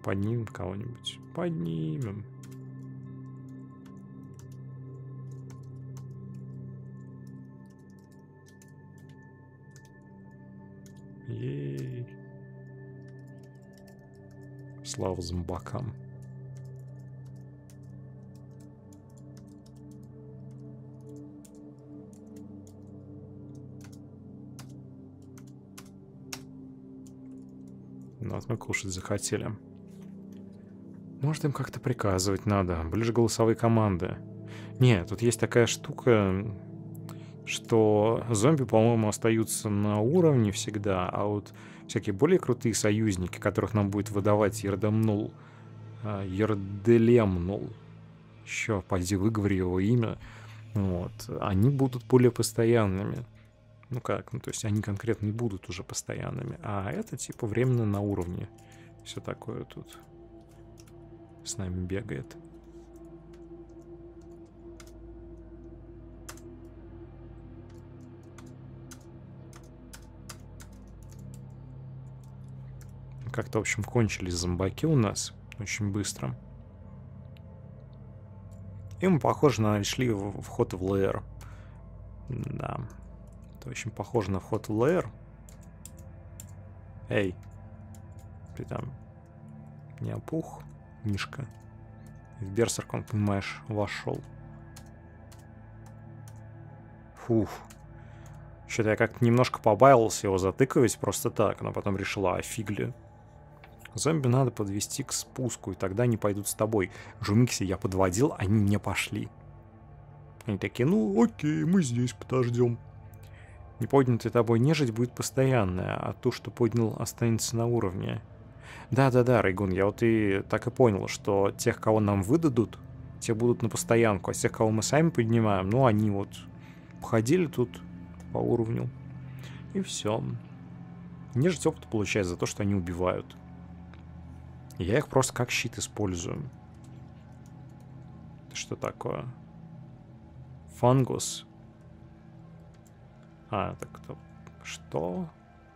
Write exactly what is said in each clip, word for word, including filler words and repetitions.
Поднимем кого-нибудь. Поднимем. Ей. Слава зомбакам. Ну, вот мы кушать захотели. Может, им как-то приказывать надо. Были же голосовые команды. Нет, тут есть такая штука, что зомби, по-моему, остаются на уровне всегда, а вот всякие более крутые союзники, которых нам будет выдавать Ердемнул, Ерделемнул, еще, пойди, выговори его имя, вот, они будут более постоянными. Ну как, ну то есть они конкретно не будут уже постоянными, а это типа временно на уровне. Все такое тут с нами бегает. Как-то, в общем, кончились зомбаки у нас очень быстро. И мы, похоже, нашли вход в лэр. Да. Это очень похоже на вход в лэр. Эй. Ты там не опух, Мишка? В берсерк, он, понимаешь, вошел. Фух. Что-то я как-то немножко побаивался его затыкивать просто так, но потом решила, а фиг ли. Зомби надо подвести к спуску, и тогда они пойдут с тобой. Жумикси я подводил, они не пошли. Они такие, ну окей, мы здесь подождем. Неподнятая тобой нежить будет постоянная, а то, что поднял, останется на уровне. Да-да-да, Рейгун, я вот и так и понял, что тех, кого нам выдадут, те будут на постоянку, а тех, кого мы сами поднимаем, ну они вот походили тут по уровню. И все. Нежить опыт получает за то, что они убивают. Я их просто как щит использую. Это что такое? Фангус. А, так кто? Что?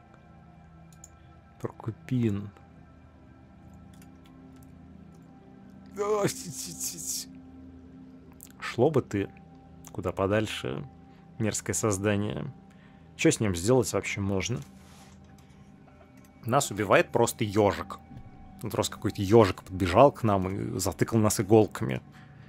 Прокупин. Шло бы ты куда подальше, мерзкое создание. Что с ним сделать вообще можно? Нас убивает просто ежик. Вот просто какой-то ежик подбежал к нам и затыкал нас иголками.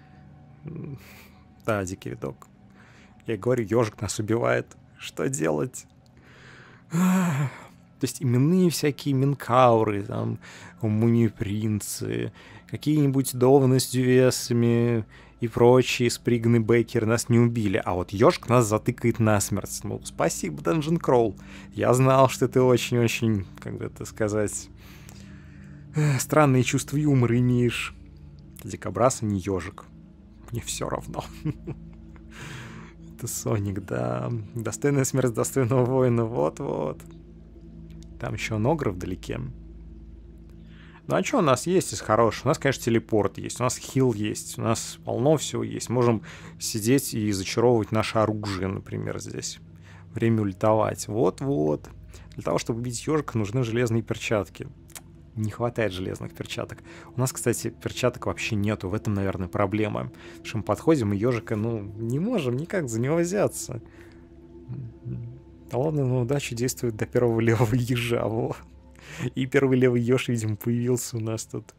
Да, дикий видок. Я говорю, ежик нас убивает. Что делать? То есть именные всякие минкауры, там, мумипринцы, какие-нибудь довны с дювесами и прочие сприганы Бейкеры нас не убили. А вот ежик нас затыкает насмерть. Ну, спасибо, Dungeon Crawl. Я знал, что ты очень-очень, как бы это сказать, странные чувства юмора имеешь. Дикобраз, а не ежик. Мне все равно. Это Соник, да. Достойная смерть достойного воина. Вот-вот. Там еще Ногра вдалеке. Ну а что у нас есть из хорошего? У нас, конечно, телепорт есть, у нас хил есть, у нас полно всего есть. Можем сидеть и зачаровывать наше оружие, например, здесь. Время ультовать. Вот-вот. Для того, чтобы убить ежика, нужны железные перчатки. Не хватает железных перчаток. У нас, кстати, перчаток вообще нету. В этом, наверное, проблема. Потому что мы подходим, и ежика, ну, не можем никак за него взяться. Да ладно, на удачу действует до первого левого ежа. Во. И первый левый еж, видимо, появился у нас тут.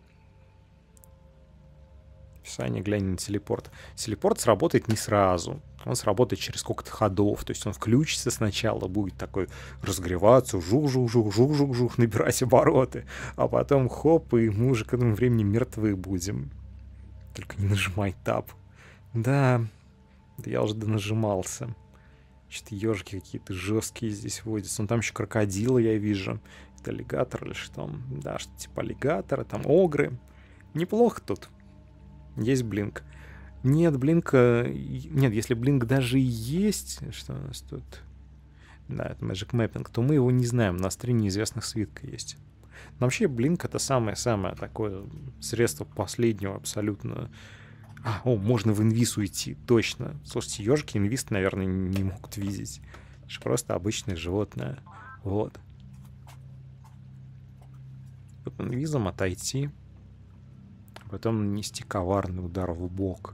Саня, глянь на телепорт. Телепорт сработает не сразу. Он сработает через сколько-то ходов. То есть он включится сначала, будет такой разгреваться, жух-жух-жух-жух-жух-жух, набирать обороты. А потом хоп, и мы уже к этому времени мертвы будем. Только не нажимай таб. Да, да я уже донажимался. Что-то ежики какие-то жесткие здесь водятся. Ну там еще крокодилы я вижу. Это аллигатор или что? Да, что типа аллигатора, там огры. Неплохо тут. Есть блинк. Нет, блинка... Нет, если блинк даже и есть... Что у нас тут? Да, это Magic Mapping. То мы его не знаем. У нас три неизвестных свитка есть. Но вообще блинк это самое-самое такое средство последнего абсолютно... А, о, можно в инвиз уйти. Точно. Слушайте, ежики инвиз, наверное, не могут видеть. Это же просто обычное животное. Вот. Под инвизом отойти. А потом нанести коварный удар в бок.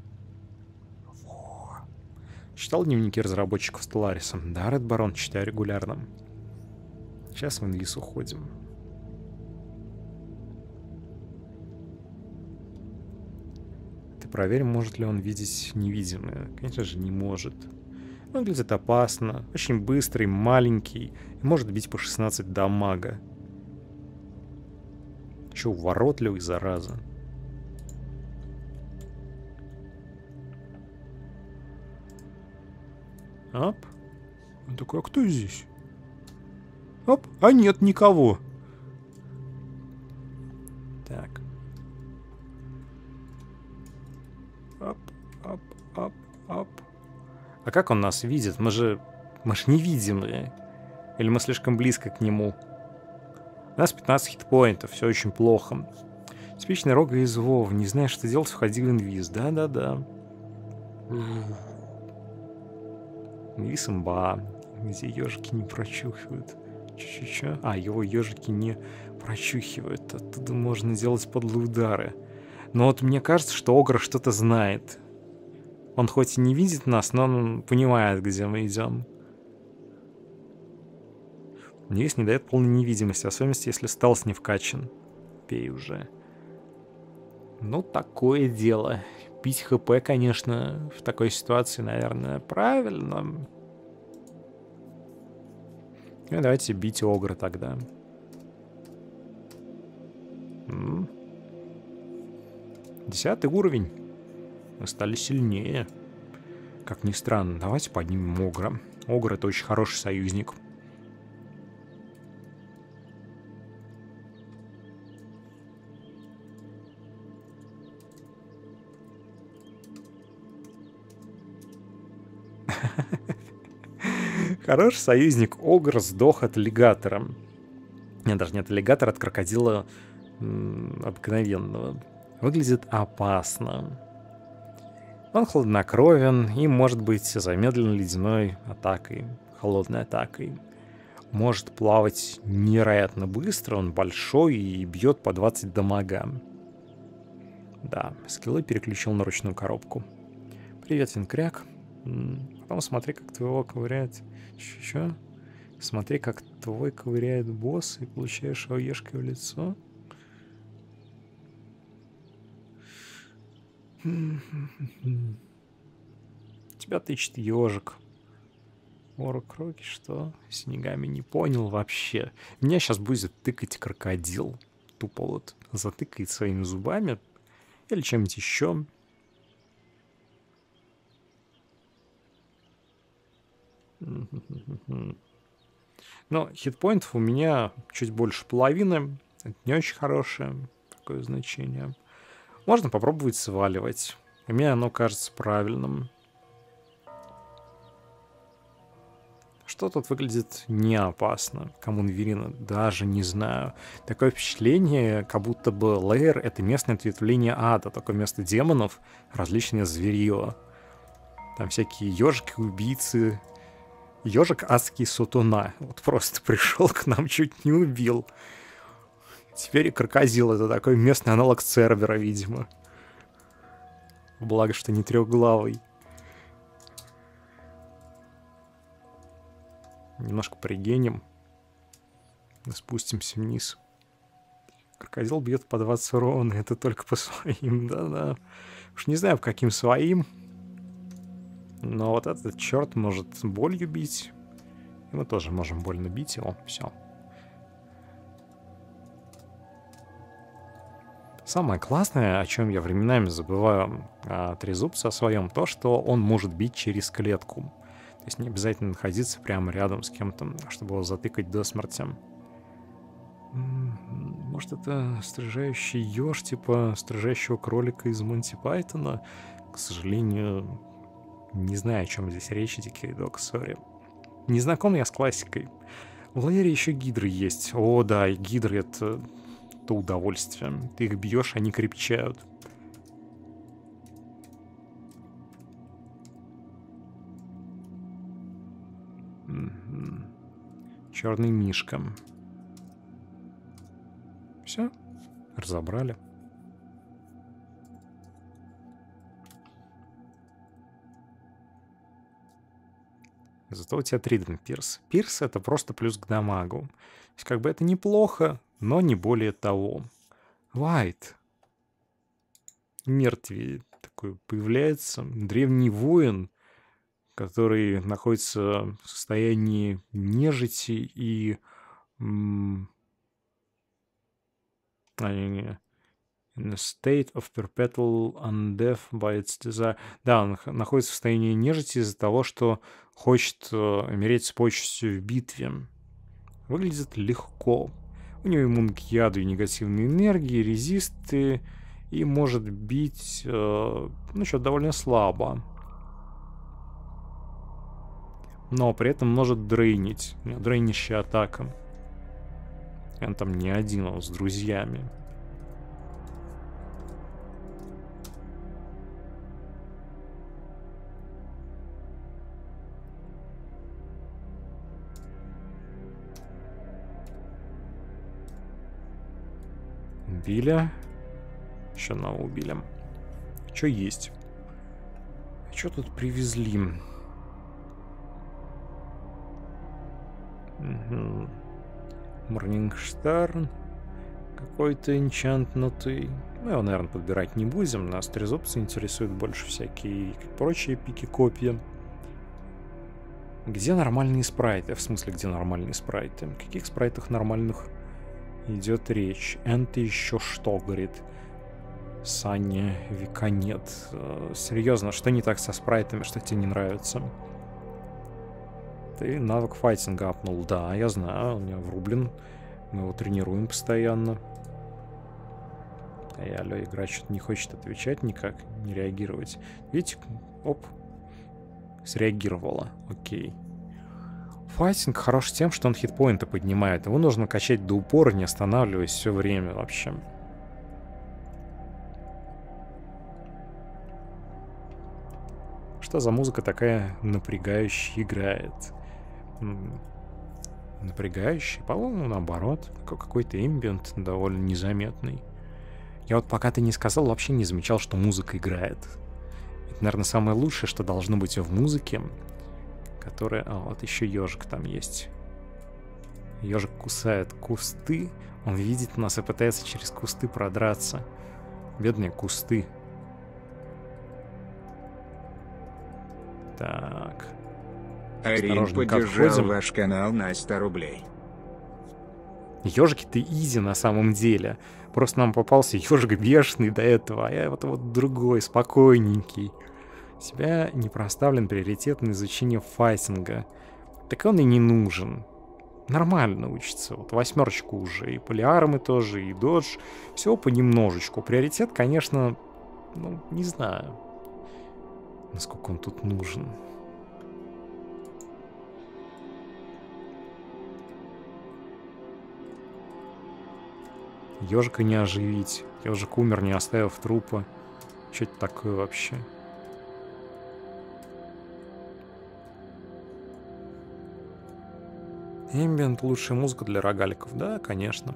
Во. Читал дневники разработчиков Stellaris? Да, Red Baron, читаю регулярно. Сейчас в инвиз уходим. Ты проверь, может ли он видеть невидимое. Конечно же, не может. Выглядит опасно. Очень быстрый, маленький. И может бить по шестнадцать дамага. Че, воротливый, зараза. Оп. Он такой, а кто здесь? Оп. А нет, никого. Так. Оп, оп, оп, оп. А как он нас видит? Мы же... Мы же невидимые. Или мы слишком близко к нему? У нас пятнадцать хитпоинтов. Все очень плохо. Типичный рога из Вов. Не знаешь, что делать, входи в инвиз. Да-да-да. Инвиз имба. Где ежики не прочухивают. Чё-чё-чё? А, его ежики не прочухивают. Оттуда можно делать подлые удары. Но вот мне кажется, что Огр что-то знает. Он хоть и не видит нас, но он понимает, где мы идем. Инвиз не дает полной невидимости, особенно если стелс не вкачан. Пей уже. Ну, такое дело. Пить хп, конечно, в такой ситуации, наверное, правильно. Ну, давайте бить Огра тогда. М-м. Десятый уровень. Мы стали сильнее. Как ни странно. Давайте поднимем Огра. Огр — это очень хороший союзник. Хороший союзник. Огр сдох от аллигатора. Нет, даже не от аллигатора, от крокодила м- обыкновенного. Выглядит опасно. Он хладнокровен и может быть замедлен ледяной атакой, холодной атакой. Может плавать невероятно быстро, он большой и бьет по двадцать дамага. Да, скиллы переключил на ручную коробку. Привет, Винкряк. Потом смотри, как твоего ковыряет... Чё? Смотри, как твой ковыряет босс и получаешь оешкой в лицо. Тебя тычет ежик. Ора Кроки, что? Снегами не понял вообще. Меня сейчас будет тыкать крокодил. Тупо вот затыкает своими зубами. Или чем-нибудь еще. Но хитпоинтов у меня чуть больше половины. Это не очень хорошее такое значение. Можно попробовать сваливать. И мне оно кажется правильным. Что тут выглядит не опасно? Коммунверина даже не знаю. Такое впечатление, как будто бы Лейер — это местное ответвление ада. Такое место демонов, различное зверье. Там всякие ежики-убийцы. Ежик адский сатана. Вот просто пришел к нам, чуть не убил. Теперь и крокодил — это такой местный аналог Цербера, видимо. Благо, что не трехглавый. Немножко пригеним. Спустимся вниз. Крокодил бьет по двадцать урона. Это только по своим, да-да. Уж не знаю, по каким своим. Но вот этот черт может болью бить. И мы тоже можем больно бить его. Все. Самое классное, о чем я временами забываю о трезубце о своем, то, что он может бить через клетку. То есть не обязательно находиться прямо рядом с кем-то, чтобы его затыкать до смерти. Может, это стрижающий еж, типа стрижающего кролика из Монти Пайтона? К сожалению, не знаю, о чем здесь речь, Дикий Док, сори. Не знаком я с классикой. В Лейере еще гидры есть. О, да, и гидры — это то удовольствие. Ты их бьешь, они крепчают. Черный мишка. Разобрали. Зато у тебя Триден Пирс. Пирс — это просто плюс к дамагу. То есть как бы это неплохо, но не более того. Вайт. Мертвее такой появляется. Древний воин, который находится в состоянии нежити и... М- а, не, не. In a state of perpetual undeath by its desire. Да, он находится в состоянии нежити из-за того, что хочет э, умереть с почестью в битве. Выглядит легко. У него иммун к яду и негативной энергии, резисты, и может бить, э, ну, что довольно слабо. Но при этом может дрейнить. У него дрейнищая атака. Он там не один, он с друзьями. Убили. Еще одного убили. Что есть? Что тут привезли? Угу. Морнингштарн. Какой-то энчантнутый. Мы его, наверное, подбирать не будем. Нас трезубцы интересуют больше всякие прочие пики-копья. Где нормальные спрайты? В смысле, где нормальные спрайты? О каких спрайтах нормальных идет речь? Это еще что, говорит Саня века нет. Серьезно, что не так со спрайтами, что тебе не нравится? Ты навык файтинга апнул. Да, я знаю, у меня врублен. Мы его тренируем постоянно. Эй, алло, игра что-то не хочет отвечать никак, не реагировать. Видите? Оп. Среагировала. Окей. Файтинг хорош тем, что он хитпоинты поднимает. Его нужно качать до упора, не останавливаясь все время вообще. Что за музыка такая напрягающая играет? Напрягающий? По-моему, наоборот. Какой-то эмбиент довольно незаметный. Я вот пока ты не сказал, вообще не замечал, что музыка играет. Это, наверное, самое лучшее, что должно быть в музыке. Которая... А, вот еще ежик там есть. Ежик кусает кусты. Он видит нас и пытается через кусты продраться. Бедные кусты. Так. Арин поддержал ваш канал на сто рублей. Ежики-то изи на самом деле. Просто нам попался ежик бешеный до этого, а я вот, вот другой, спокойненький. У тебя не проставлен приоритет на изучение файтинга. Так он и не нужен. Нормально учится. Вот восьмерочку уже. И полиармы тоже, и додж. Всего понемножечку. Приоритет, конечно, ну, не знаю, насколько он тут нужен. Ежика не оживить. Ежик умер, не оставив трупа. Что это такое вообще? Эмбиент — лучшая музыка для рогаликов. Да, конечно.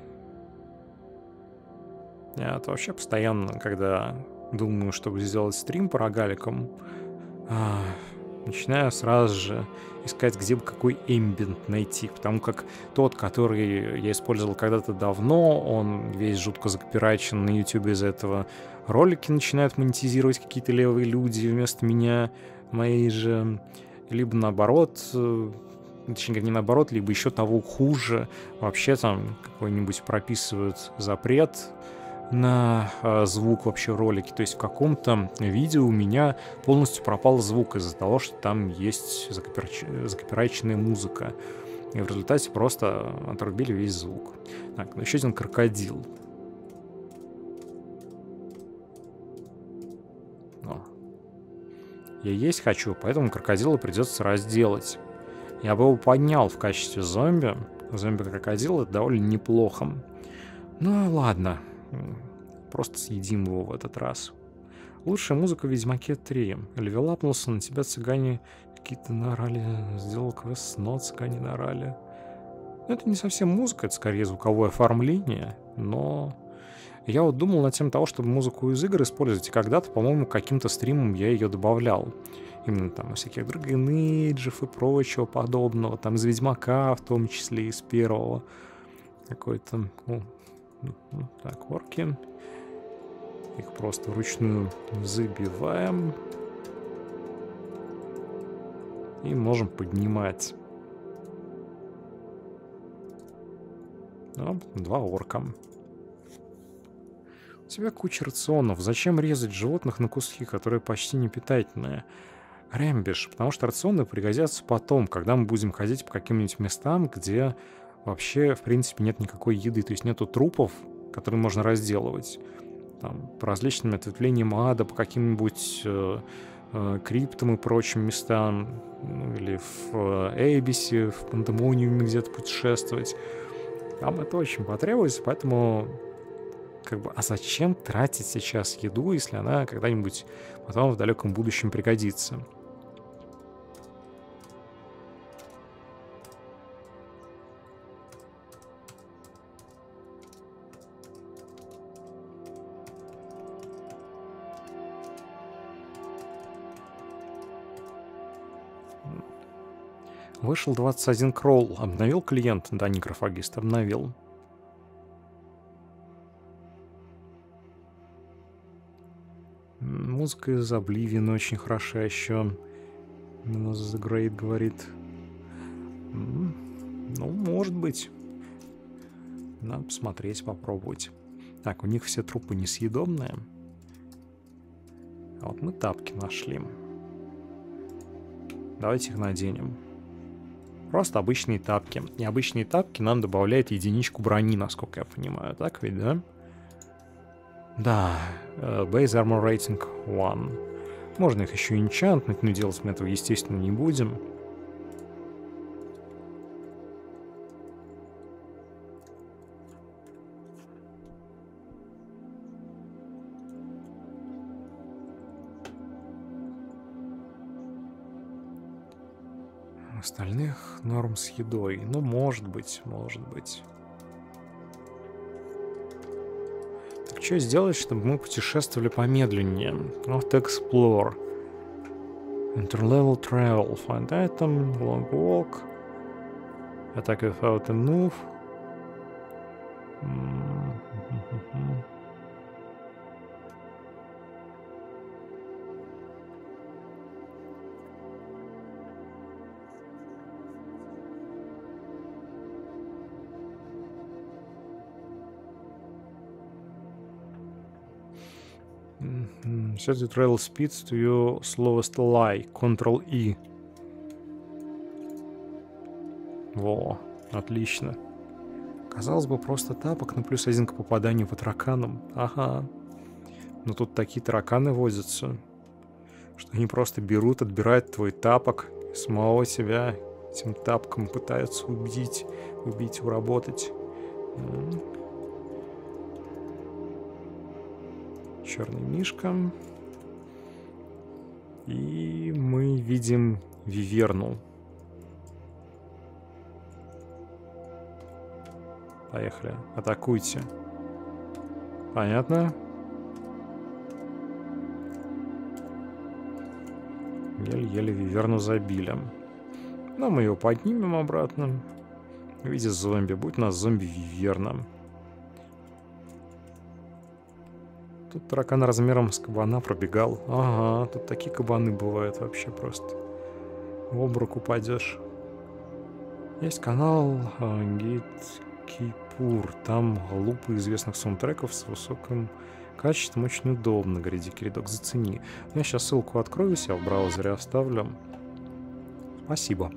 Я вот вообще постоянно, когда думаю, чтобы сделать стрим по рогаликам, начинаю сразу же искать, где бы какой эмбиент найти. Потому как тот, который я использовал когда-то давно, он весь жутко закопирачен на YouTube из-за этого. Ролики начинают монетизировать какие-то левые люди вместо меня, мои же. Либо наоборот, точнее, не наоборот, либо еще того хуже. Вообще там какой-нибудь прописывают запрет на э, звук вообще ролики. То есть в каком-то видео у меня полностью пропал звук из-за того, что там есть закопирач... закопирайченная музыка. И в результате просто отрубили весь звук. Так, ну еще один крокодил. О. Я есть хочу, поэтому крокодила придется разделать. Я бы его поднял в качестве зомби. Зомби-крокодил — это довольно неплохо. Ну ладно. Просто съедим его в этот раз. Лучшая музыка в Ведьмаке три. Левелапнулся, на тебя цыгане какие-то наорали. Сделал квест, но цыгане наорали. Это не совсем музыка, это скорее звуковое оформление. Но Я вот думал над тем того, чтобы музыку из игр использовать, и когда-то, по-моему, каким-то стримом я ее добавлял. Именно там из всяких Dragon Age и прочего подобного, там из Ведьмака, в том числе из первого. Какой-то... Ну, ну, так, орки. Их просто вручную забиваем. И можем поднимать. Ну, два орка. У тебя куча рационов. Зачем резать животных на куски, которые почти не питательные? Рэмбиш, потому что рационы пригодятся потом, когда мы будем ходить по каким-нибудь местам, где вообще, в принципе, нет никакой еды. То есть нету трупов, которые можно разделывать. Там, по различным ответвлениям ада, по каким-нибудь э, э, криптам и прочим местам. Ну, или в э, Эйбисе, в Пандемониуме где-то путешествовать. Нам это очень потребуется, поэтому... Как бы, а зачем тратить сейчас еду, если она когда-нибудь потом в далеком будущем пригодится? Вышел двадцать один кролл. Обновил клиент? Да, некрофагист, обновил. Музыка из Oblivion очень хороша еще. Именно The Great говорит. Ну, может быть. Надо посмотреть, попробовать. Так, у них все трупы несъедобные. А вот мы тапки нашли. Давайте их наденем. Просто обычные тапки. И обычные тапки нам добавляют единичку брони, насколько я понимаю. Так ведь, да? Да, Base Armor Rating один. Можно их еще энчантнуть, но делать мы этого, естественно, не будем. Остальных норм с едой. Ну, может быть, может быть. Что сделать, чтобы мы путешествовали помедленнее? Not explore. Interlevel travel. Find item. Long walk. Attack without a move. Set the trail speeds to your slowest lie. Ctrl-E. Во, отлично. Казалось бы, просто тапок, но плюс один к попаданию по тараканам. Ага. Но тут такие тараканы возятся, что они просто берут, отбирают твой тапок и самого себя этим тапком пытаются убить, убить, уработать. Черный мишка. И мы видим виверну. Поехали. Атакуйте. Понятно? Еле-еле виверну забили. Но мы ее поднимем обратно. В виде зомби. Будь у нас зомби-виверна. Тут таракан размером с кабана пробегал. Ага, тут такие кабаны бывают вообще просто. В обморок упадешь. Есть канал Гиткипур. Там лупы известных саундтреков с высоким качеством. Очень удобно. Говорит Дикий Редок, зацени. Я сейчас ссылку открою, себя в браузере оставлю. Спасибо.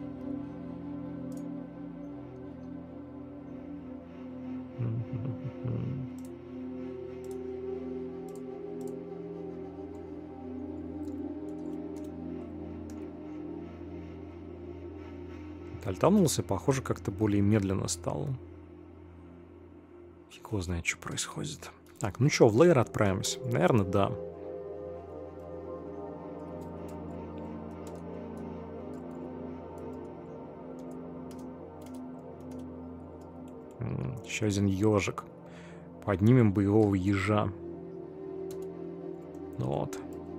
Альтанулся, похоже, как-то более медленно стал. Фиг его знает, что происходит. Так, ну что, в лейер отправимся? Наверное, да. Еще один ежик. Поднимем боевого ежа. Ну вот.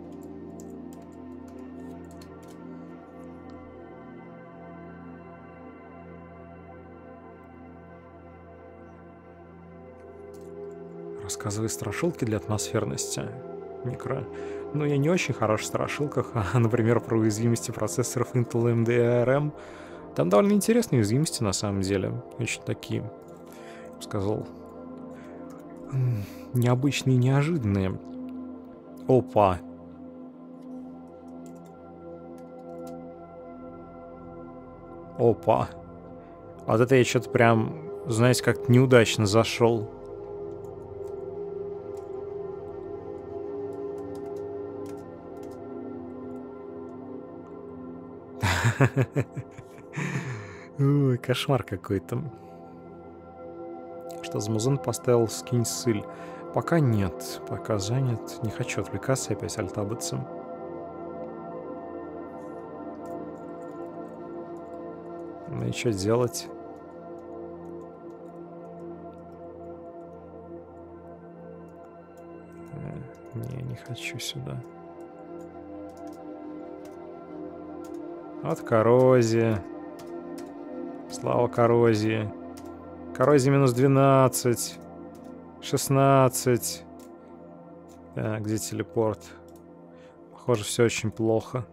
Рассказывай страшилки для атмосферности. Микро. Ну, я не очень хорош в страшилках, а, например, про уязвимости процессоров Intel эй эм ди и эй ар эм. Там довольно интересные уязвимости, на самом деле. Очень такие, я бы сказал, необычные и неожиданные. Опа. Опа. Вот это я что-то прям, знаете, как-то неудачно зашел. Ой, кошмар какой-то. Что за музон поставил, скинь ссыль? Пока нет, пока занят. Не хочу отвлекаться и опять альтабаться. Ну и что делать? Не, не хочу сюда. Вот коррозия. Слава коррозии. Коррозия минус двенадцать. шестнадцать. Так, где телепорт? Похоже, все очень плохо.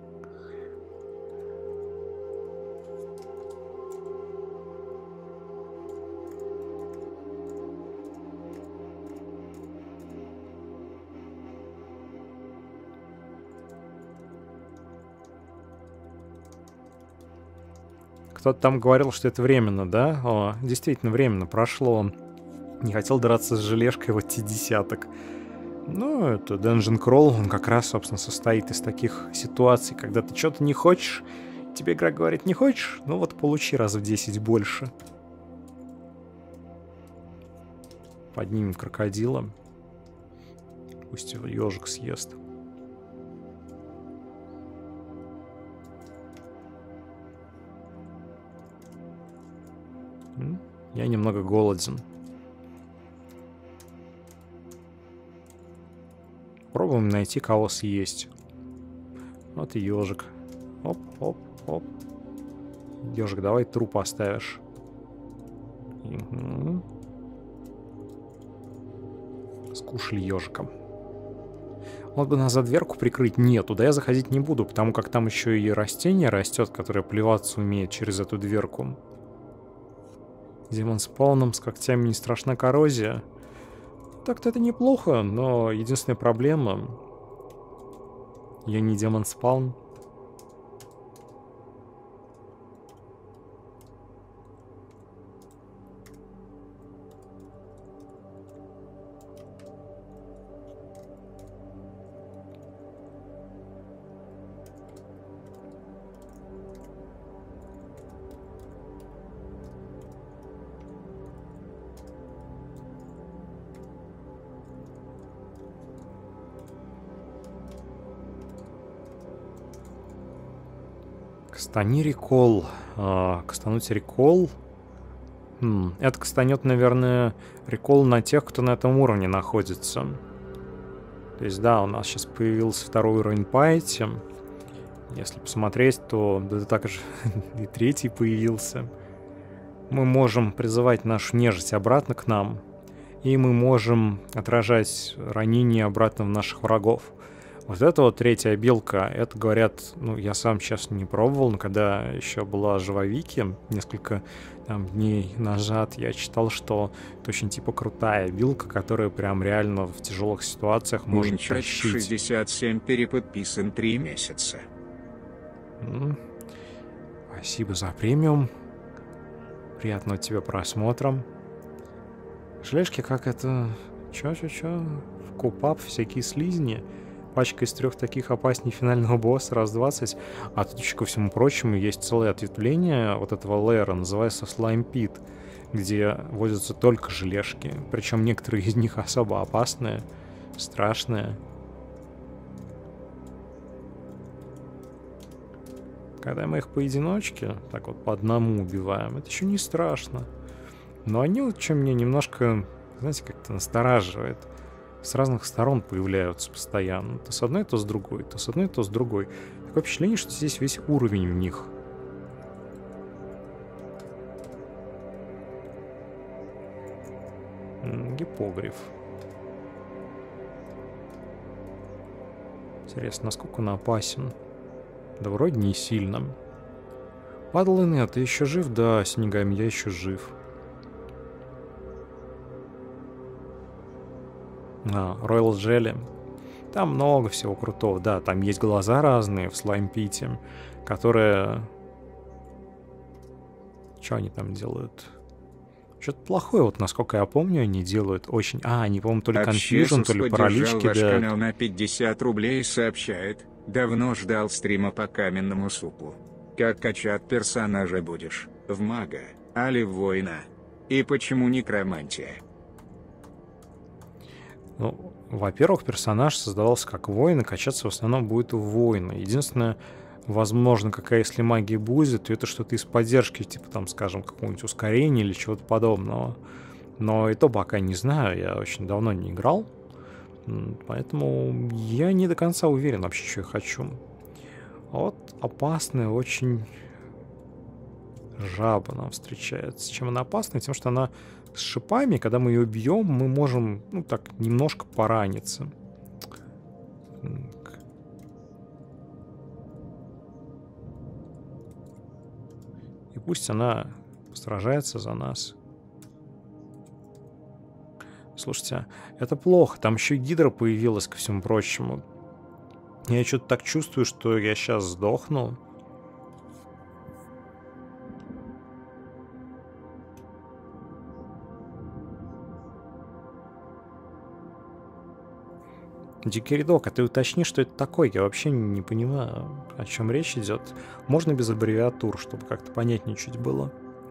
Кто-то там говорил, что это временно, да? О, действительно, временно прошло. Не хотел драться с желешкой, вот те десяток. Ну, это Dungeon Crawl, он как раз, собственно, состоит из таких ситуаций, когда ты что-то не хочешь, тебе игра говорит, не хочешь, ну вот получи раз в десять больше. Поднимем крокодила. Пусть его ежик съест. Я немного голоден. Пробуем найти, кого съесть. Вот и ежик. Оп, оп, оп. Ежик, давай труп оставишь. Угу. Скушали ежика. Вот бы нас за дверку прикрыть. Нет, туда я заходить не буду, потому как там еще и растение растет, которое плеваться умеет через эту дверку. Демон с полным, с когтями не страшна коррозия. Так-то это неплохо, но единственная проблема... Я не демон спаун. Кастани рекол. А, кастануть рекол. Хм, это кастанет, наверное, рекол на тех, кто на этом уровне находится. То есть, да, у нас сейчас появился второй уровень памяти. Если посмотреть, то да, так же и третий появился. Мы можем призывать нашу нежить обратно к нам. И мы можем отражать ранения обратно в наших врагов. Вот это вот третья билка, это, говорят, ну, я сам сейчас не пробовал, но когда еще была жива Вики, несколько там, дней назад, я читал, что это очень, типа, крутая билка, которая прям реально в тяжелых ситуациях может тащить. шестьдесят семь переподписан три месяца. М-м. Спасибо за премиум. Приятного тебе просмотра. Шлешки, как это... Чё-чё-чё? В купап всякие слизни. Пачка из трех таких опасней финального босса, раз двадцать. А тут еще ко всему прочему есть целое ответвление вот этого лейера, называется Slime Pit, где водятся только желешки. Причем некоторые из них особо опасные, страшные. Когда мы их поодиночке, так вот по одному убиваем, это еще не страшно. Но они вот, чем мне немножко Знаете, как-то настораживает. С разных сторон появляются постоянно. То с одной, то с другой. То с одной, то с другой. Такое впечатление, что здесь весь уровень в них. Гипогриф. Интересно, насколько он опасен? Да вроде не сильно. Падлайн, ты еще жив? Да, Снегами, я еще жив. А, Royal Jelly. Там много всего крутого. Да, там есть глаза разные в слаймпите, которые... Что они там делают? Что-то плохое, вот насколько я помню, они делают очень... А, они, по-моему, то ли конфьюжн, то ли паралич кидают. Ваш канал на пятьдесят рублей сообщает. Давно ждал стрима по каменному супу. Как качать персонажа будешь? В мага, али в воина? И почему некромантия? Ну, во-первых, персонаж создавался как воин, и качаться в основном будет у воина. Единственное, возможно, какая если магия будет, то это что-то из поддержки, типа там, скажем, какого-нибудь ускорения или чего-то подобного. Но и то пока не знаю, я очень давно не играл. Поэтому я не до конца уверен вообще, что я хочу. Вот опасная очень жаба нам встречается. Чем она опасна? Тем, что она с шипами, когда мы ее бьем, мы можем, ну так, немножко пораниться. Так. И пусть она сражается за нас. Слушайте, это плохо. Там еще и гидра появилась, ко всему прочему. Я что-то так чувствую, что я сейчас сдохну. Дикий Рядок, а ты уточни, что это такое? Я вообще не понимаю, о чем речь идет. Можно без аббревиатур, чтобы как-то понятнее чуть было.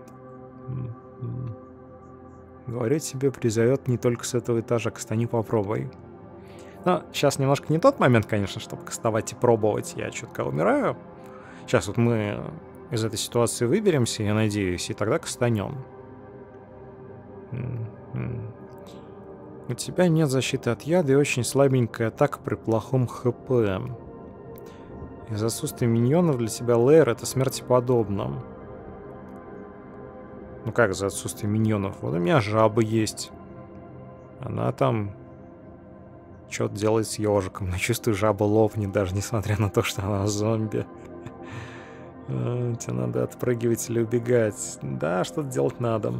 Говорю тебе, призовет не только с этого этажа. Кастани, попробуй. Но сейчас немножко не тот момент, конечно, чтобы кастовать и пробовать. Я чутка умираю. Сейчас вот мы из этой ситуации выберемся, я надеюсь, и тогда кастанем. У тебя нет защиты от яда и очень слабенькая атака при плохом хп. Из-за отсутствия миньонов для тебя лейер — это смерти подобно. Ну как за отсутствие миньонов? Вот у меня жаба есть. Она там что-то делает с ежиком. Но чувствую, жаба ловнет, даже несмотря на то, что она зомби. Тебе надо отпрыгивать или убегать. Да, что-то делать надо.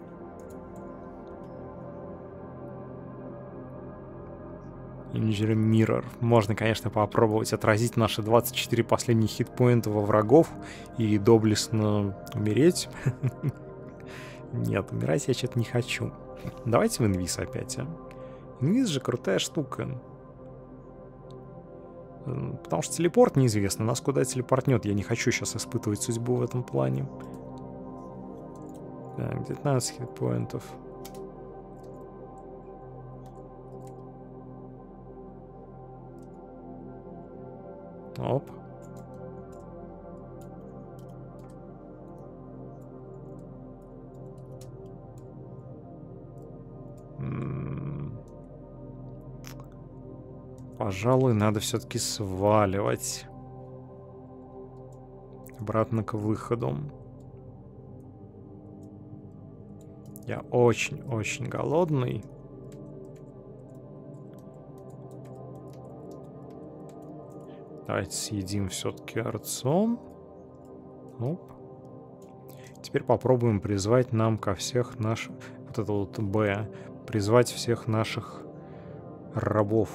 Injury Mirror. Можно, конечно, попробовать отразить наши двадцать четыре последних хитпоинта во врагов и доблестно умереть. Нет, умирать я что-то не хочу. Давайте в инвиз опять, а. Инвиз же крутая штука. Потому что телепорт неизвестно. Нас куда телепортнет. Я не хочу сейчас испытывать судьбу в этом плане. Так, девятнадцать хитпоинтов. Оп. Пожалуй, надо все-таки сваливать. Обратно к выходу. Я очень-очень голодный. Давайте съедим все-таки рацион. Оп. Теперь попробуем призвать нам ко всех наших... Вот это вот Б. Призвать всех наших рабов.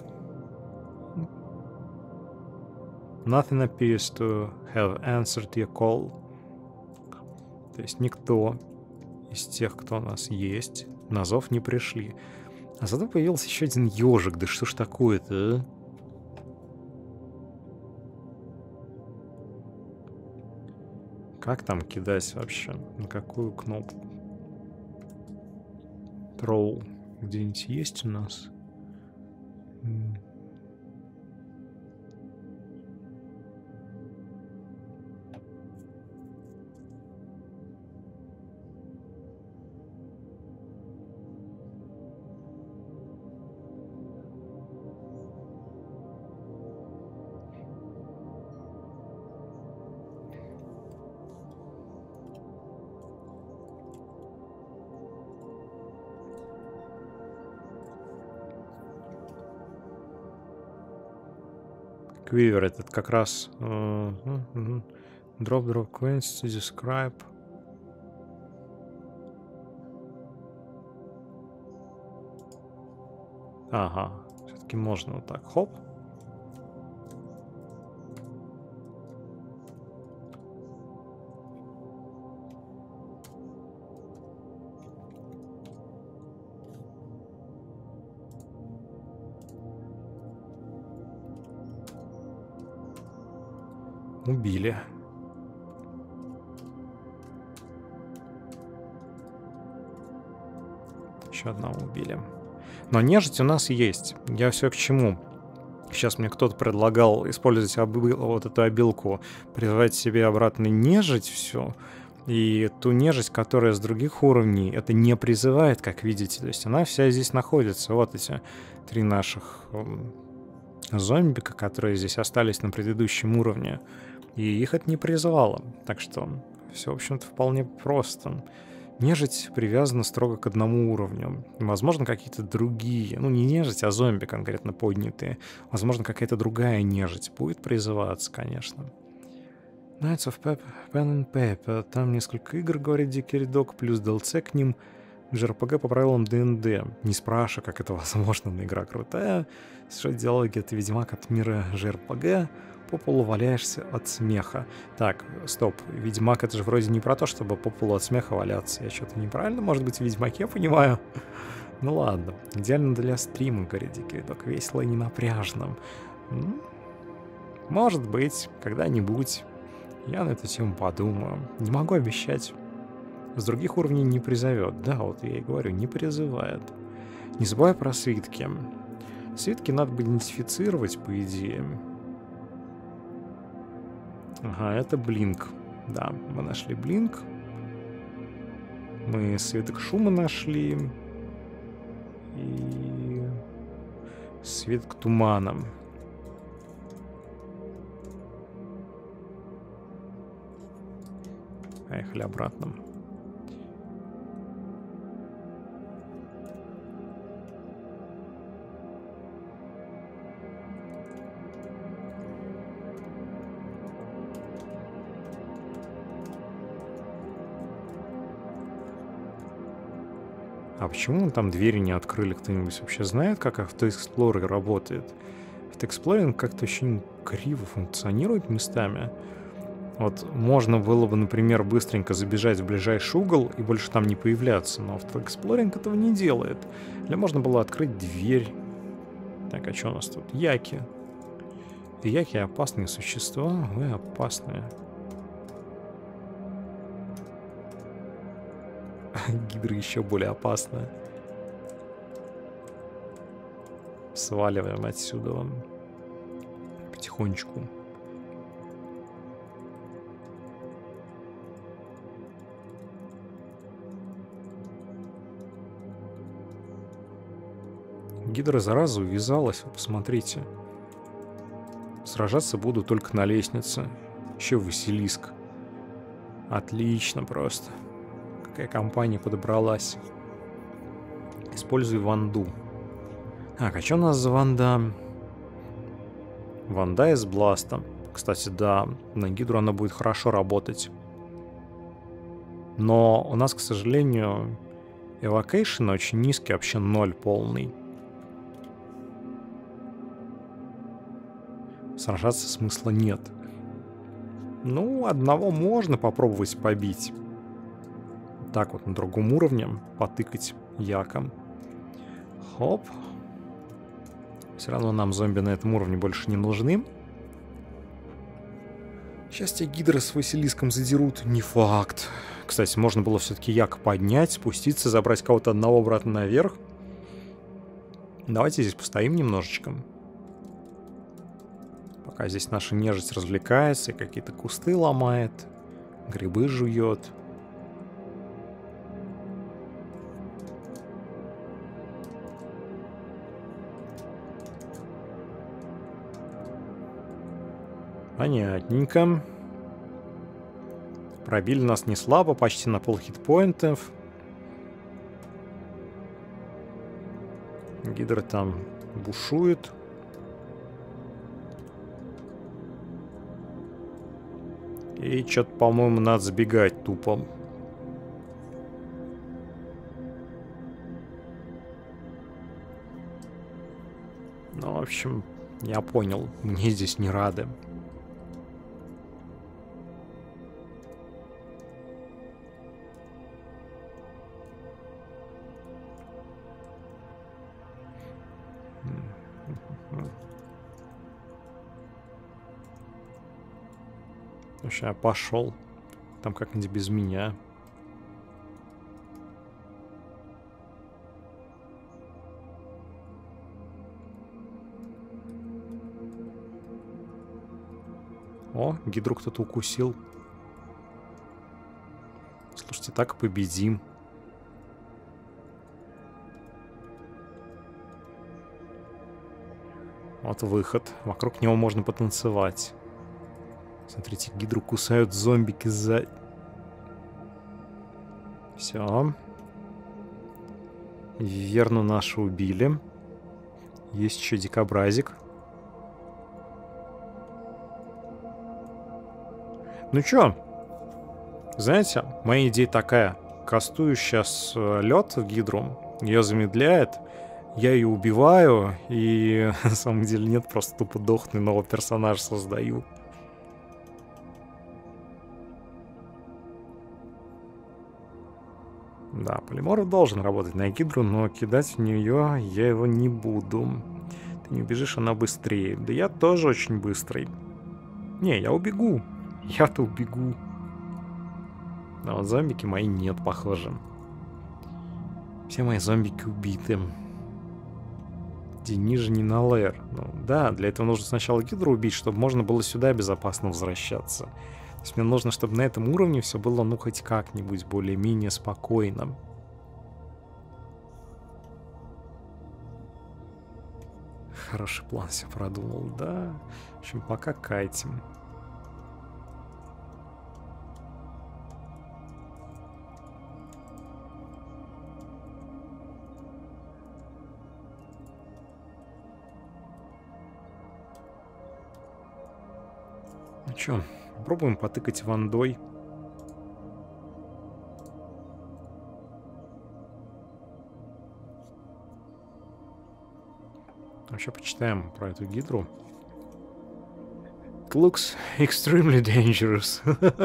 Nothing appears to have answered your call. То есть никто из тех, кто у нас есть, на зов не пришли. А зато появился еще один ежик. Да что ж такое-то, а? Как там кидать вообще? На какую кнопку? Тролл где-нибудь есть у нас? Квивер этот как раз... Uh, uh, drop, drop, coins to describe... Ага, все-таки можно вот так, хоп. Убили. Еще одного убили. Но нежить у нас есть. Я все к чему. Сейчас мне кто-то предлагал использовать обы- вот эту обилку, призывать себе обратно нежить все. И ту нежить, которая с других уровней, это не призывает, как видите. То есть она вся здесь находится. Вот эти три наших зомбика, которые здесь остались на предыдущем уровне. И их это не призывало. Так что все, в общем-то, вполне просто. Нежить привязана строго к одному уровню. Возможно, какие-то другие, ну не нежить, а зомби конкретно поднятые. Возможно, какая-то другая нежить будет призываться, конечно. Knights of Pep, Pen and Paper. Там несколько игр, говорит Дикий Редок, плюс ди эл си к ним. джей ар пи джи по правилам ди энд ди. Не спрашивай, как это возможно, но игра крутая. Что диалоги — это Ведьмак от мира джей ар пи джи. По полу валяешься от смеха. Так, стоп, Ведьмак — это же вроде не про то, чтобы по полу от смеха валяться. Я что-то неправильно, может быть, в Ведьмаке понимаю? Ну ладно, идеально для стрима, говорит Дикий Редок, весело и ненапряжным. Может быть, когда-нибудь я на эту тему подумаю. Не могу обещать. С других уровней не призовет. Да, вот я и говорю, не призывает. Не забывай про свитки. Свитки надо бы идентифицировать, по идее. Ага, это блинк. Да, мы нашли блинк. Мы свиток шума нашли. И свиток тумана. Поехали обратно. А почему там двери не открыли? Кто-нибудь вообще знает, как автоэксплорер работает? Автоэксплоринг как-то очень криво функционирует местами. Вот можно было бы, например, быстренько забежать в ближайший угол и больше там не появляться, но автоэксплоринг этого не делает. Или можно было открыть дверь. Так, а что у нас тут? Яки. Яки — опасные существа. Вы опасные. Гидра еще более опасная. Сваливаем отсюда. Потихонечку. Гидра зараза увязалась, вы посмотрите. Сражаться буду только на лестнице. Еще Василиск. Отлично просто. Какая компания подобралась. Используй Ванду. Так, а что у нас за Ванда? Ванда из Бласта. Кстати, да, на Гидру она будет хорошо работать. Но у нас, к сожалению, эвокейшн очень низкий, вообще ноль полный. Сражаться смысла нет. Ну, одного можно попробовать побить. Так вот, на другом уровне потыкать яком. Хоп. Все равно нам зомби на этом уровне больше не нужны. Сейчас тебя гидры с Василиском задерут. Не факт. Кстати, можно было все-таки як поднять, спуститься, забрать кого-то одного обратно наверх. Давайте здесь постоим немножечко. Пока здесь наша нежить развлекается и какие-то кусты ломает, грибы жует. Понятненько. Пробили нас не слабо, почти на пол хитпоинтов. Гидра там бушует. И что-то, по-моему, надо сбегать тупо. Ну, в общем, я понял, мне здесь не рады. Ну, сейчас я пошел. Там как-нибудь без меня. О, гидру кто-то укусил. Слушайте, так и победим. Вот выход. Вокруг него можно потанцевать. Смотрите, гидру кусают зомбики за... Все. Верну нашу убили. Есть еще дикобразик. Ну чё? Знаете, моя идея такая. Кастую сейчас лед в гидру. Ее замедляет. Я ее убиваю. И на самом деле нет, просто тупо дохну и нового персонажа создаю. Да, полиморф должен работать на гидру, но кидать в нее я его не буду. Ты не убежишь, она быстрее. Да я тоже очень быстрый. Не, я убегу. Я-то убегу. А вот зомбики мои нет, похоже. Все мои зомбики убиты. Ниже не на лэр. Ну, да, для этого нужно сначала гидру убить, чтобы можно было сюда безопасно возвращаться. То есть мне нужно, чтобы на этом уровне все было, ну, хоть как-нибудь более-менее спокойно. Хороший план себе продумал, да. В общем, пока кайтим. Ну чё, попробуем потыкать вандой. Вообще почитаем про эту гидру. It looks extremely dangerous.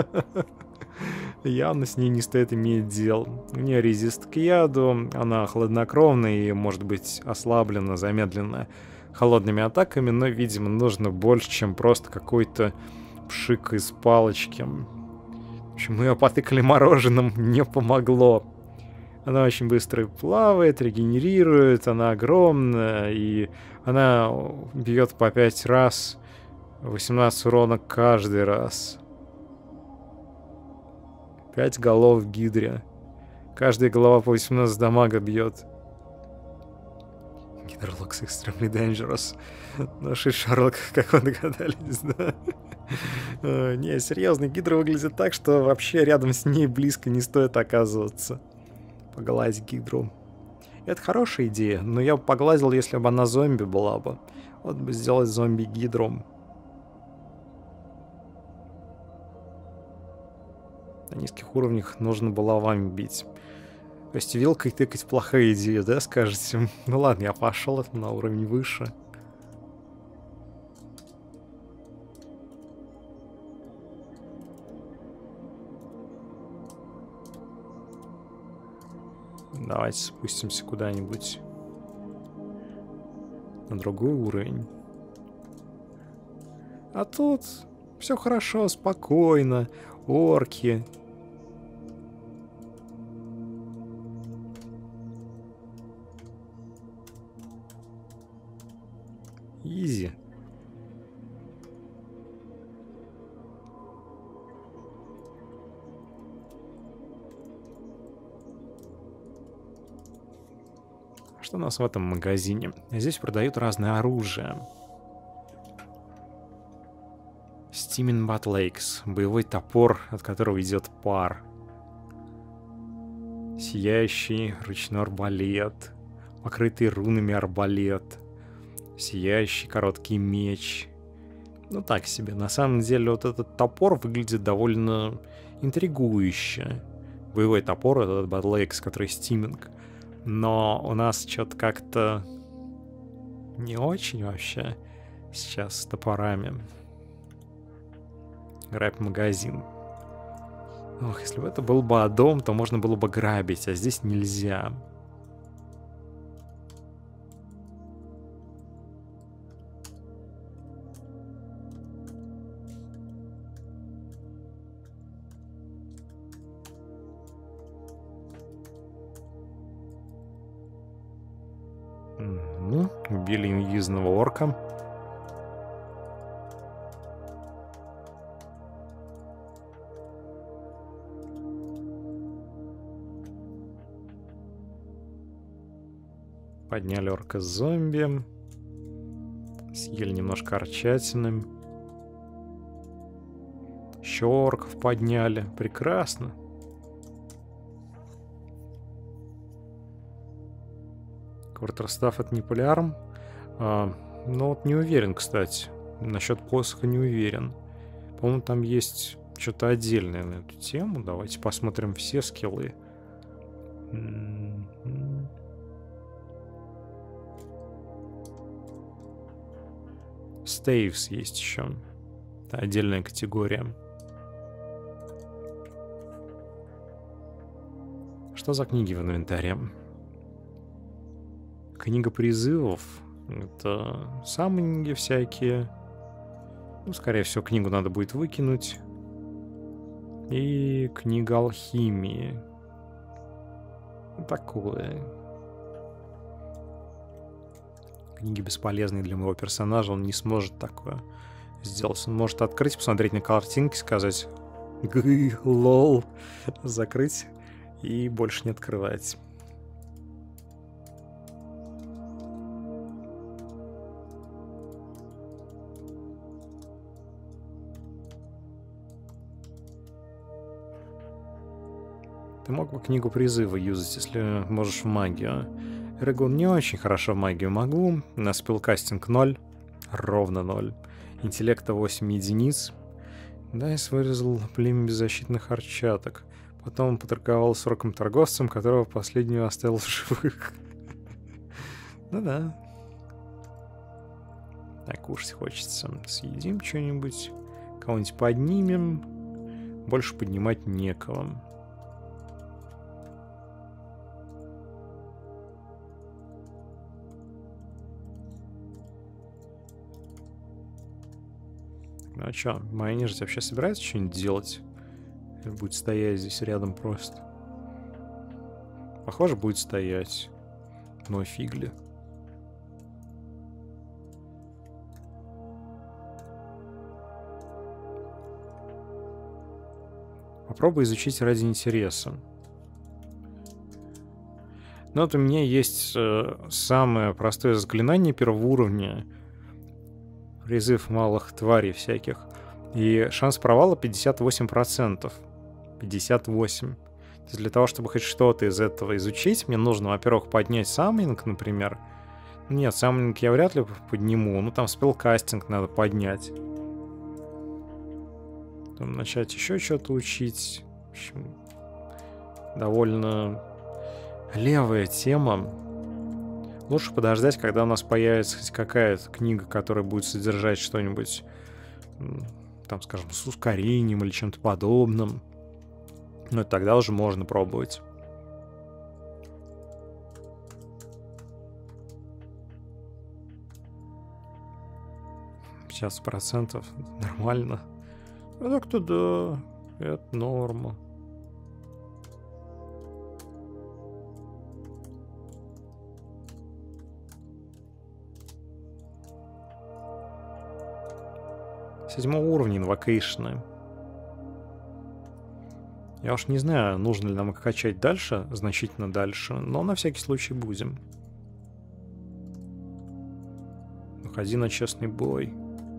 Явно с ней не стоит иметь дел. У нее резист к яду, она хладнокровная и может быть ослаблена, замедлена холодными атаками, но, видимо, нужно больше, чем просто какой-то пшик из палочки. В общем, мы ее потыкали мороженым, не помогло. Она очень быстро плавает, регенерирует, она огромная, и она бьет по пять раз, восемнадцать урона каждый раз. пять голов в гидре. Каждая голова по восемнадцать дамага бьет. Гидра looks extremely dangerous. Наши Шерлок, как вы догадались, да? Не, серьезно, гидра выглядит так, что вообще рядом с ней близко не стоит оказываться. Погладить гидру. Это хорошая идея, но я бы погладил, если бы она зомби была бы. Вот бы сделать зомби-гидру. На низких уровнях нужно было вами бить. То есть вилкой тыкать плохая идея, да, скажете? Ну ладно, я пошел это на уровень выше. Давайте спустимся куда-нибудь на другой уровень. А тут все хорошо, спокойно. Орки. Изи. Что у нас в этом магазине? Здесь продают разное оружие. Steaming Butt Lakes. Боевой топор, от которого идет пар. Сияющий ручной арбалет. Покрытый рунами арбалет. Сияющий короткий меч. Ну так себе. На самом деле вот этот топор выглядит довольно интригующе. Боевой топор — этот Battle Axe, который стиминг. Но у нас что-то как-то не очень вообще сейчас с топорами. Грабь магазин. Ох, если бы это был бы дом, то можно было бы грабить, а здесь нельзя. Угу. Убили инвизного орка. Подняли орка-зомби. Съели немножко орчатины. Еще орков подняли. Прекрасно. Квартерстаф — это не полярм. А, но вот не уверен, кстати. Насчет посоха не уверен. По-моему, там есть что-то отдельное на эту тему. Давайте посмотрим все скиллы. Стейвс есть еще. Это отдельная категория. Что за книги в инвентаре? Книга призывов. Это саммонинги всякие. Ну, скорее всего, книгу надо будет выкинуть. И книга алхимии. Такое. Книги бесполезные для моего персонажа. Он не сможет такое сделать. Он может открыть, посмотреть на картинки, сказать «Гы, лол», закрыть и больше не открывать. Ты мог бы книгу призыва юзать, если можешь в магию. Эрагон не очень хорошо в магию могу. На спелкастинг ноль. Ровно ноль. Интеллекта восемь единиц. Дайс вырезал племя беззащитных арчаток. Потом поторговал с орком-торговцем, которого последнего оставил в живых. Ну да. Так, кушать хочется. Съедим что-нибудь. Кого-нибудь поднимем. Больше поднимать некого. Ну а чё, моя нежить вообще собирается что-нибудь делать? Или будет стоять здесь рядом просто? Похоже, будет стоять. Но фигли. Попробуй изучить ради интереса. Ну вот у меня есть э, самое простое заклинание первого уровня. Призыв малых тварей всяких. И шанс провала пятьдесят восемь процентов. пятьдесят восемь. То есть для того, чтобы хоть что-то из этого изучить, мне нужно, во-первых, поднять самминг, например. Нет, самминг я вряд ли подниму. Ну, там спелкастинг надо поднять. Там начать еще что-то учить. В общем, довольно левая тема. Лучше подождать, когда у нас появится хоть какая-то книга, которая будет содержать что-нибудь, там, скажем, с ускорением или чем-то подобным. Ну, и тогда уже можно пробовать. пятьдесят процентов нормально. А так-то да, это норма. Седьмого уровня инвокейшны. Я уж не знаю, нужно ли нам их качать дальше, значительно дальше, но на всякий случай будем. Выходи на честный бой.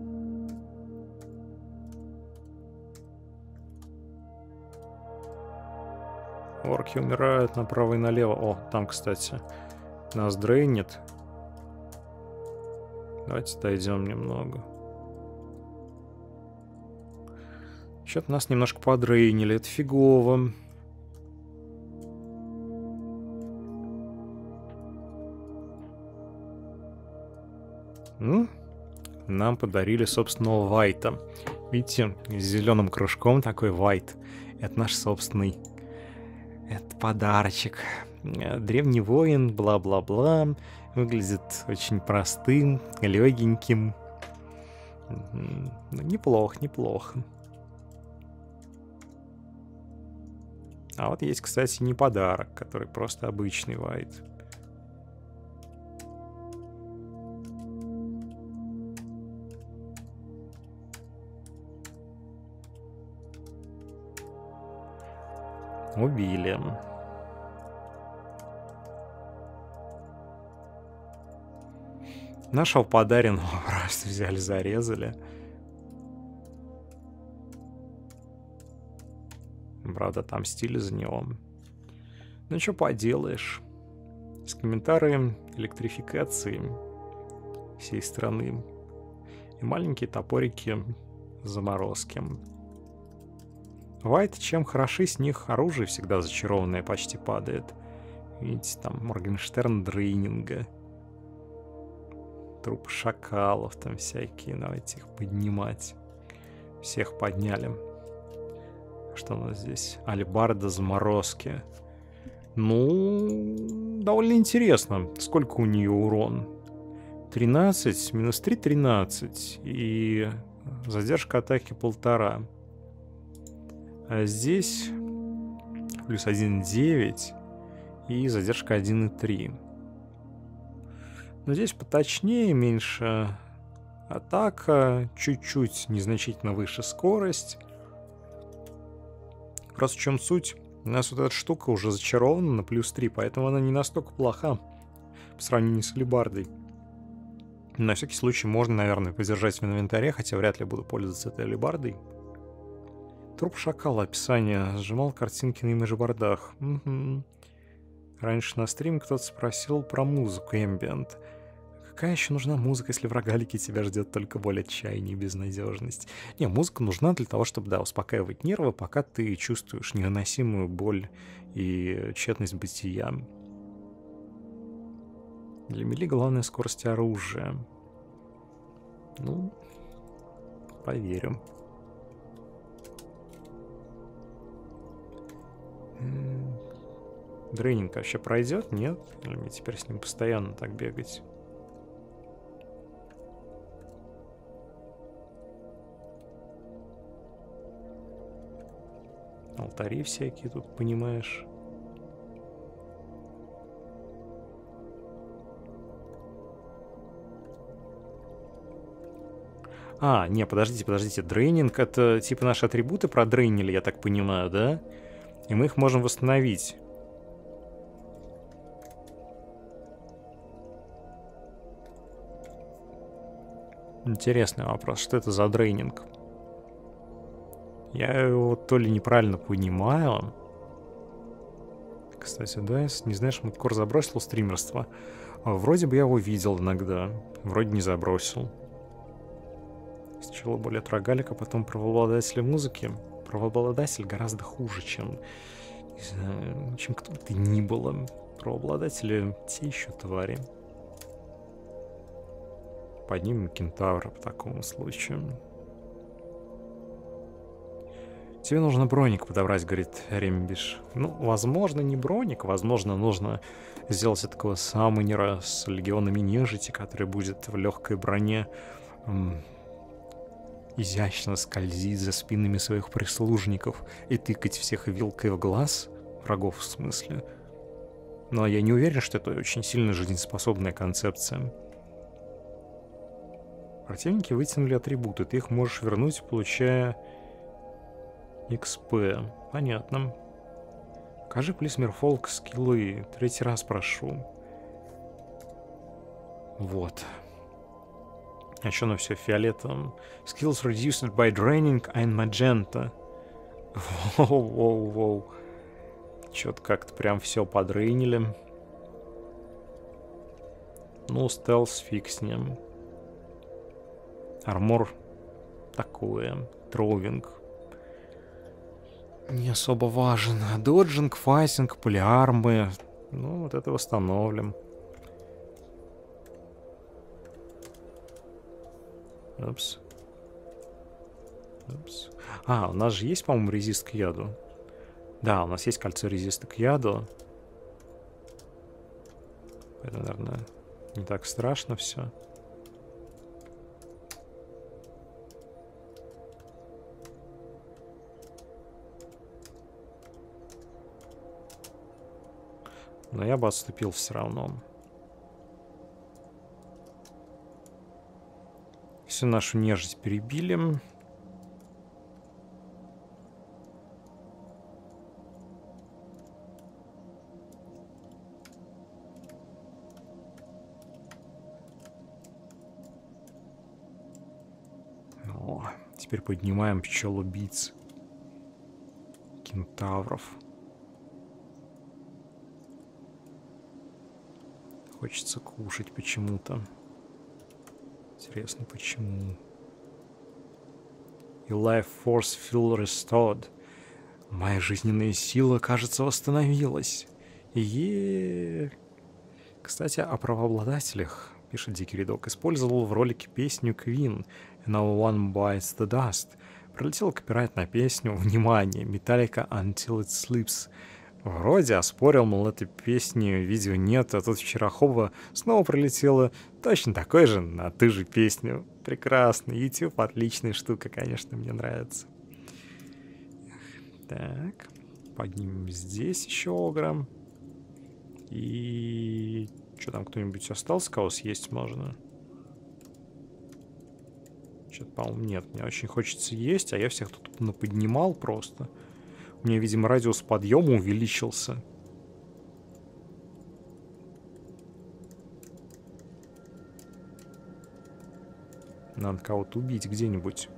Орки умирают направо и налево. О, там, кстати, нас дрейнит. Давайте дойдем немного. Что-то нас немножко подрейнили, это фигово. Ну, нам подарили собственного Вайта. Видите, с зеленым кружком такой Вайт. Это наш собственный. Это подарочек. Древний воин, бла-бла-бла. Выглядит очень простым, легеньким. Неплохо, неплохо. А вот есть, кстати, не подарок, который просто обычный Вайт. Убили. Нашего подаренного просто взяли, зарезали. Правда, отомстили за него. Ну, что поделаешь. С комментарием электрификации всей страны. И маленькие топорики заморозки. Вайт, чем хороши с них, оружие всегда зачарованное почти падает. Видите, там Моргенштерн дрейнинга. Трупы шакалов там всякие. Давайте их поднимать. Всех подняли. Что у нас здесь? Алебарда заморозки. Ну, довольно интересно. Сколько у нее урон? тринадцать, минус три, тринадцать. И задержка атаки полтора. А здесь плюс один и девять и задержка один и три. Но здесь поточнее, меньше атака, чуть-чуть незначительно выше скорость. Раз в чем суть, у нас вот эта штука уже зачарована на плюс три, поэтому она не настолько плоха по сравнению с алебардой. На всякий случай можно, наверное, подержать в инвентаре, хотя вряд ли буду пользоваться этой алебардой. Труп шакала, описание. Сжимал картинки на имиджбордах. Угу. Раньше на стриме кто-то спросил про музыку Ambient. Какая еще нужна музыка, если в рогалике тебя ждет только боль, отчаяние и безнадежность? Не, музыка нужна для того, чтобы, да, успокаивать нервы, пока ты чувствуешь невыносимую боль и тщетность бытия. Для мели главная скорость оружия. Ну, поверим. Дрейнинг вообще пройдет? Нет? Или мне теперь с ним постоянно так бегать? Алтари всякие тут, понимаешь? А, не, подождите, подождите. Дрейнинг — это типа наши атрибуты продрейнили, я так понимаю, да? И мы их можем восстановить. Интересный вопрос. Что это за дрейнинг? Я его то ли неправильно понимаю. Кстати, да, не знаешь, Мудкор забросил стримерство. Вроде бы я его видел иногда. Вроде не забросил. Сначала более рогалика, потом правообладателя музыки. Правообладатель гораздо хуже, чем, не знаю, чем кто бы ты ни было. Правообладатели те еще твари. Поднимем кентавра по такому случаю. Тебе нужно броник подобрать, говорит Рембиш. Ну, возможно, не броник, возможно, нужно сделать такого саммонера с легионами нежити, который будет в легкой броне м- изящно скользить за спинами своих прислужников и тыкать всех вилкой в глаз, врагов в смысле. Но я не уверен, что это очень сильно жизнеспособная концепция. Противники вытянули атрибуты, ты их можешь вернуть, получая икс пи. Понятно. Покажи, плиз, Мирфолк, скиллы. Третий раз прошу. Вот. А что оно все фиолетовым? Skills reduced by draining and magenta. Воу-воу-воу. Чё-то как-то прям все подрейнили. Ну, стелс фиг с ним. Армор такое. Троувинг. не особо важен. Доджинг, файтинг, полиармы. Ну, вот это восстановим. Упс. Упс. А, у нас же есть, по-моему, резист к яду. Да, у нас есть кольцо резиста к яду. Это, наверное, не так страшно все. Но я бы отступил все равно. Всю нашу нежить перебили. О, теперь поднимаем пчел-убийц. Кентавров. Хочется кушать почему-то. Интересно, почему? И life force feel restored. Моя жизненная сила, кажется, восстановилась. Е. Кстати, о правообладателях, пишет Дикий Рядок. Использовал в ролике песню Queen No One Bites the Dust. Пролетел копирайт на песню. Внимание! Metallica Until It Sleeps. Вроде оспорил, мол, этой песни видео нет, а тут вчера хоба снова прилетело точно такой же на ты же песню. Прекрасно. YouTube отличная штука, конечно, мне нравится. Так. Поднимем здесь еще огра. И... Что там, кто-нибудь остался, кого съесть можно? Что-то, по-моему, нет. Мне очень хочется есть, а я всех тут наподнимал просто. У меня, видимо, радиус подъема увеличился. Надо кого-то убить где-нибудь.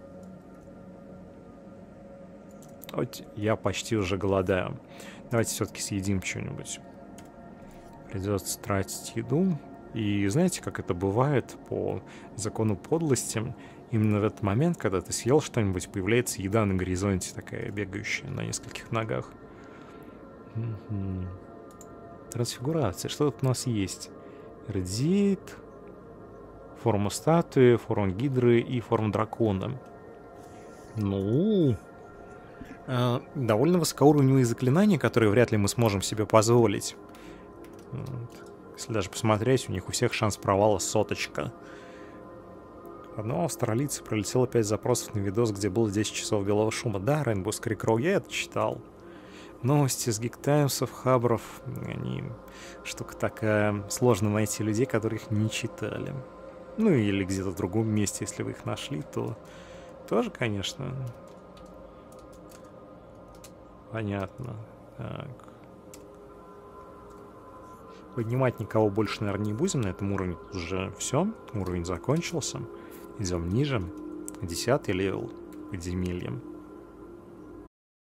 Вот я почти уже голодаю. Давайте все-таки съедим что-нибудь. Придется тратить еду. И знаете, как это бывает по закону подлости? Именно в этот момент, когда ты съел что-нибудь, появляется еда на горизонте, такая бегающая на нескольких ногах. Угу. Трансфигурация. Что тут у нас есть? Радиит, форма статуи, форма гидры и форма дракона. Ну, э, довольно высокоуровневые заклинания, которые вряд ли мы сможем себе позволить. Вот. Если даже посмотреть, у них у всех шанс провала соточка. Одного австралийца пролетело пять запросов на видос, где было десять часов белого шума. Да, Rainbow Skycrow, я это читал. Новости с гиктаймсов, хабров, они штука такая. Сложно найти людей, которые их не читали. Ну или где-то в другом месте, если вы их нашли, то тоже, конечно. Понятно. Так. Поднимать никого больше, наверное, не будем. На этом уровне уже все. Уровень закончился. Идем ниже. Десятый левел подземельем.